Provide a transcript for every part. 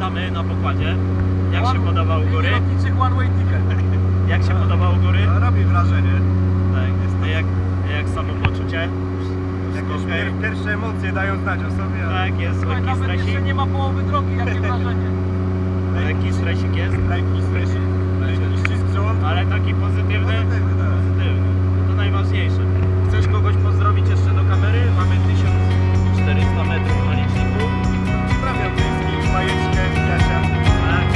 witamy na pokładzie. Jak się podoba u góry? One-way ticket. Jak się podoba u góry? Robi wrażenie. Tak, jak samopoczucie? Jakieś pierwsze emocje dają znać o sobie. Tak, jest lekki stresik. Jeszcze nie ma połowy drogi, jakie wrażenie. Lekki stresik jest. Lekki stresik, lekki ścisk żołądka. Ale taki pozytywny? Pozytywny. To najważniejsze. Chcesz kogoś pozdrowić jeszcze do kamery? Mamy 1400 metrów na liczniku. Pozdrawiam wszystkich, Bajeczkę, Jasia. Tak.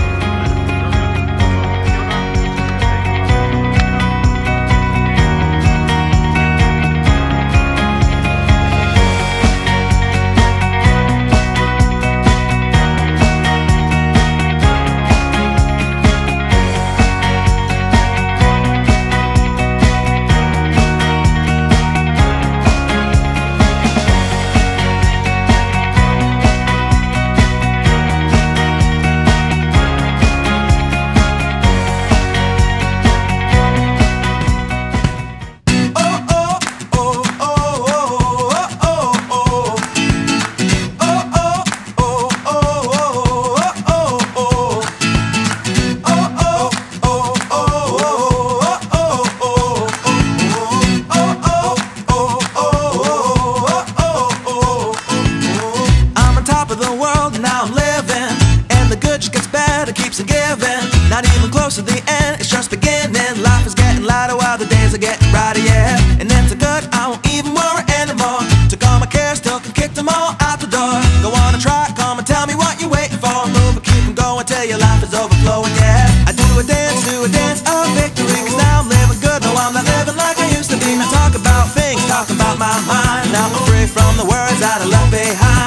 Keeps on giving, not even close to the end, it's just beginning. Life is getting lighter while the days are getting brighter, yeah. And it's so good, I won't even worry anymore. Took all my cares, took and kicked them all out the door. Go on and try, come and tell me what you're waiting for. Move and keep on going till your life is overflowing, yeah. I do a dance of victory, cause now I'm living good, no I'm not living like I used to be. Now talk about things, talk about my mind. Now I'm free from the words that I left behind.